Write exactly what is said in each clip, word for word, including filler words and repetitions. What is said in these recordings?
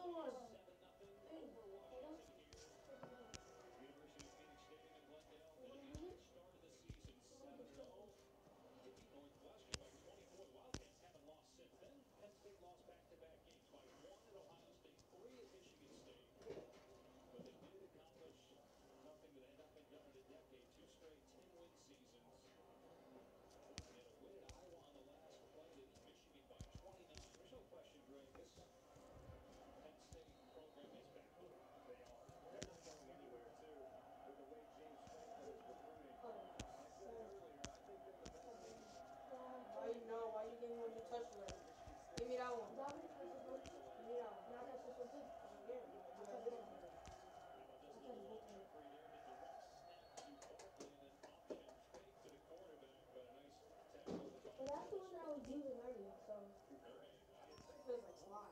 on. Hey, Why you know? Why you give me when you touch the leg? Give me that one. Dá pra fazer dois? Give me that one. Dá pra fazer dois? Yeah, you got this one already. Well, that's the one that I was using earlier, so. It feels like slime.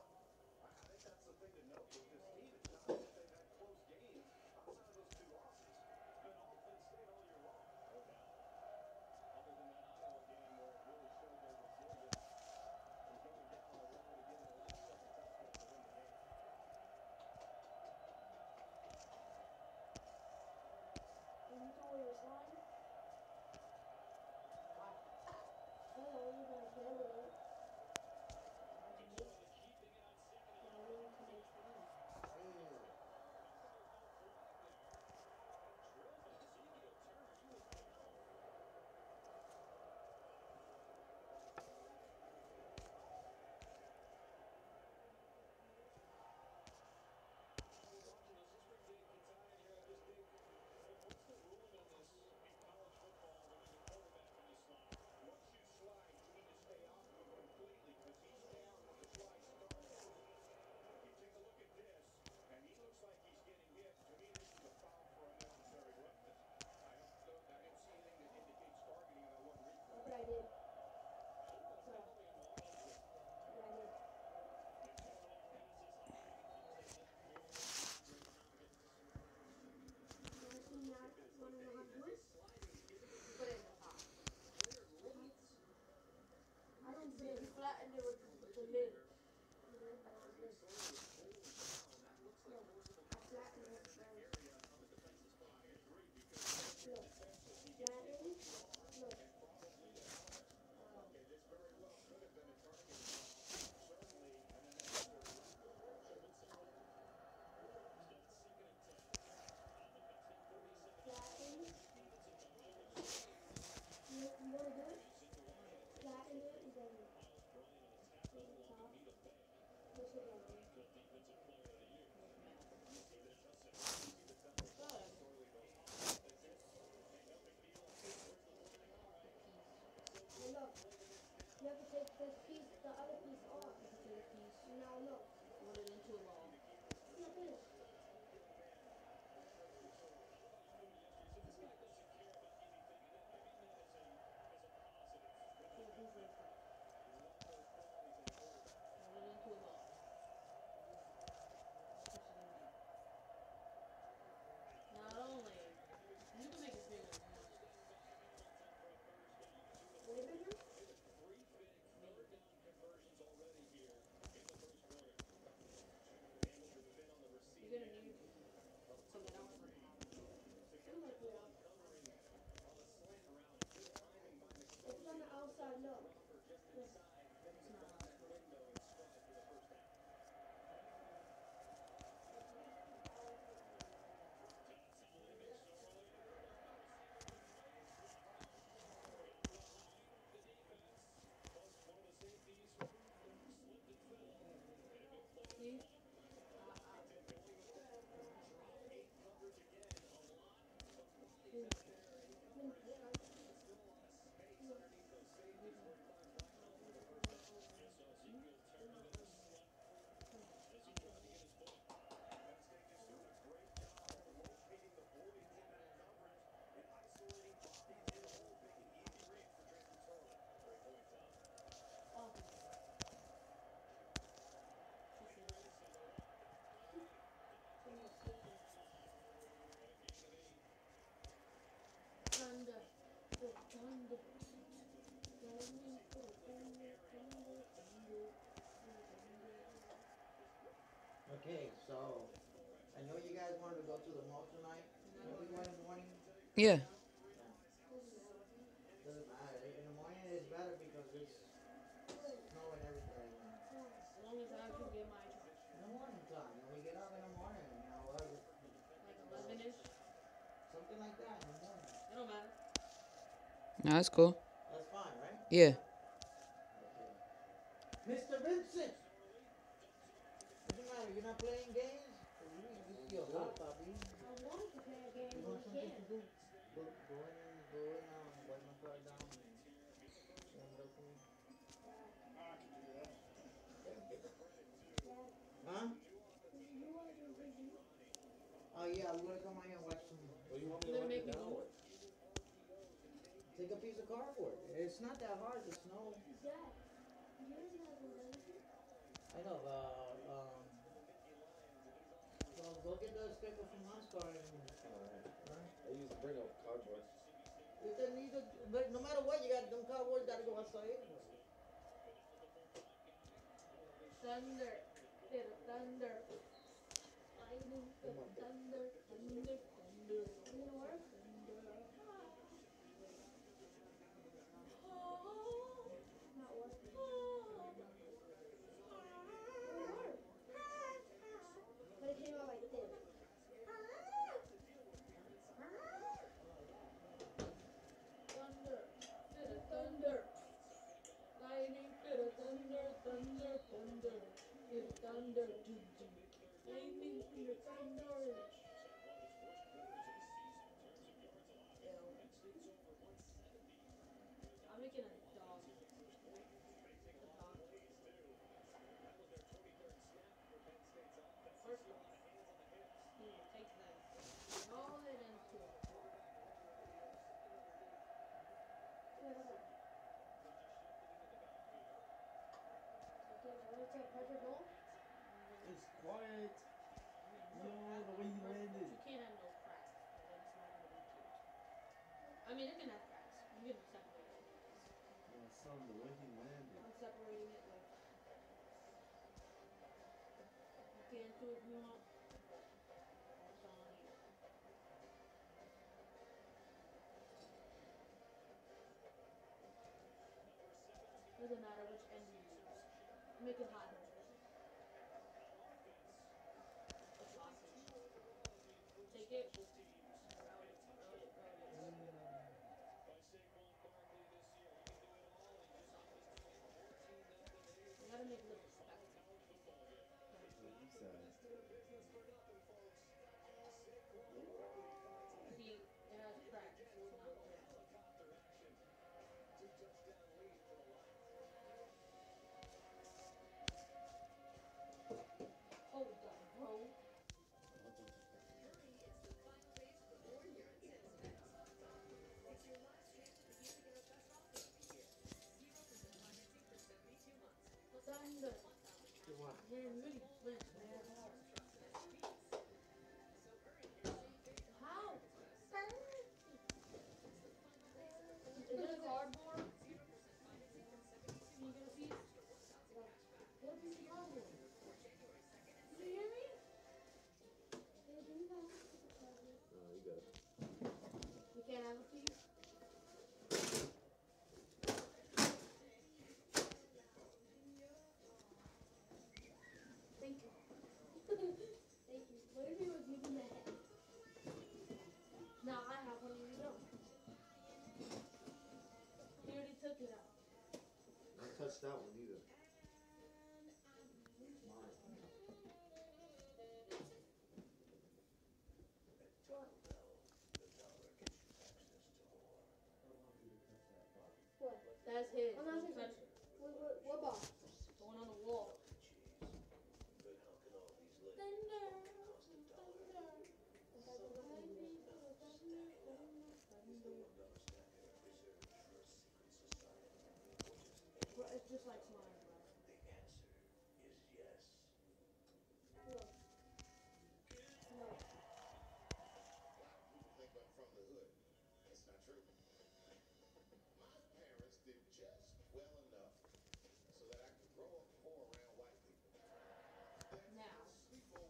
And you throw away your slime? Why? Oh, you're gonna play with it. Imagine me. Yeah, you need to make slime. Ew. But I did. Sorry. Yeah, I did. You wanna see not, wanna know how to do it? Put it in the top. Huh? I don't See, you bake. flattened it with, with the lid. The lid, that's the lid. Look, I flattened it first. Look, flatten. Look. Flatten. You, you wanna do it? Flatten it and then take the top. Push it down. Good. And look, you have to take this piece, the other piece off. Take a piece. Now look. Put it into a bowl. Look at this. Take a piece of it. Put it into a bowl. Push it in there. Not only, you can make it bigger if you want. Way bigger? Maybe. You're gonna need something else on top. I'm like, yeah. It's on the outside, look. Look. It's not outside. See? Uh, uh, Mm. Mm, yeah. Look. Which one? Okay, so I know you guys wanted to go to the mall tonight. No. Can we go in the morning? Yeah. Yeah. Doesn't matter. Doesn't matter. In the morning it's better because it's Wait, snow and everything right now. no. As long as I can get my charge. In the morning time, when we get up in the morning, you know, whatever, Like eleven ish. something like that in the morning. It don't matter. No, that's cool. That's fine, right? Yeah. Okay. Mister Vincent! What's the matter? You're not playing games? You, you feel hot, puppy. I want to play a game, You but want we something can't. to do? Go, go in and go in, um, wipe my car down and warm it up for me. Dad, Huh? you want to do busy? Oh yeah, we wanna come out here and watch some. Well, you want me You're to gonna wipe make it me down? move? Take a piece of cardboard. It's not that hard to snow. Dad, yours hasn't done it. I know, uh, um, well, go get the sticker from mom's car and, Alright. right? I used to bring up cardboard. If they need to, but no matter what, you got, them cardboard gotta go outside. Thunder. Hit a thunder. Lightning. Hit Come a on, babe. thunder. Thunder. Thunder. Is it gonna work? Thunder. It's not working. It worked. But it came out like this. Thunder. Hit a thunder. Lightning. Hit a thunder. Thunder. Thunder. Hit a thunder. Do, do. Lightning. Hit a thunder. I'm making a dog. A dog. First off, you need to take that. Roll it into it. Wait, hold on. Okay, so what's up? Pressure roll? It's quiet. Yo, the way you landed. You can't have no cracks. Then it's not gonna be cute. I mean, it can have cracks. You can separate it. My son, the way he landed. I'm separating it like. You can too if you want. It's on you. Doesn't matter which end you use. Make it hot. A sausage. Take it. Roll it, roll it, roll it. You gotta make it look respectful. You said. See, it has cracks. It's not good. Hold on, bro. Thunder. Come on. Man, really flinched, man. How? Is it a cardboard? Can you get a piece? Get a piece of cardboard. Did you hear me? Hey, do you guys have a cardboard? No, you got it. We can't have a piece? Thank you. Thank you. What if he was using that? Now I have one and you don't. He already took it out. Don't touch that one either. What? What? That's his. I'm not Don't touching touch it. What, what, what box? The one on the wall. Thunder. Bro, it's just like slime, bro. Look. No. Think I'm from the hood. That's not true. My parents did just well enough so that I could grow up poor around white people. Now, Sweet boy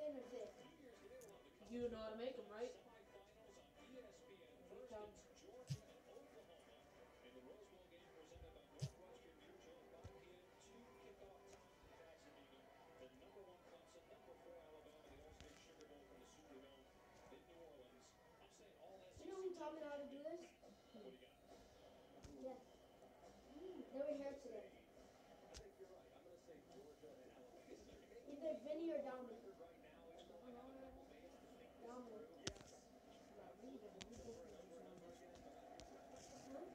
thin or thick? You know how to make them, right? Tell me. You know who taught me how to do this? Yeah. They were here today. Either Vinny or Dominic. Dominic. Huh?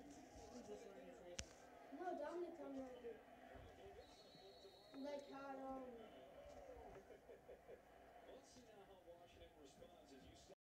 No, Dominic taught me how to do it. Like how um